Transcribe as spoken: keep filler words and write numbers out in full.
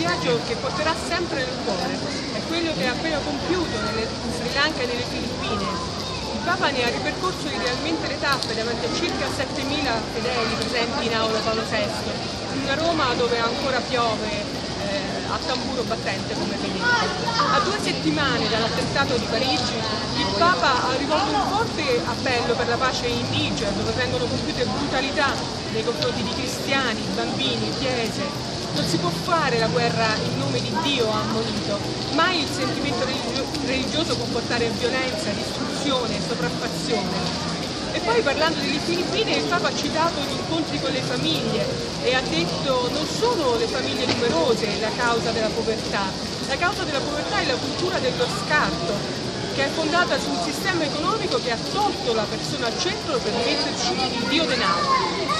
viaggio che porterà sempre nel cuore, è quello che ha appena compiuto nelle Sri Lanka e nelle Filippine. Il Papa ne ha ripercorso idealmente le tappe davanti a circa settemila fedeli presenti in aula Paolo sesto, in una Roma dove ancora piove eh, a tamburo battente come vedete. A due settimane dall'attentato di Parigi, il Papa ha rivolto un forte appello per la pace in Niger, dove vengono compiute brutalità nei confronti di cristiani, bambini, chiese. Non si può fare la guerra in nome di Dio, ha ammonito. Mai il sentimento religioso può portare violenza, distruzione, sopraffazione. E poi parlando delle Filippine, il Papa ha citato gli incontri con le famiglie e ha detto non sono le famiglie numerose la causa della povertà, la causa della povertà è la cultura dello scarto, che è fondata su un sistema economico che ha tolto la persona al centro per metterci il Dio denaro.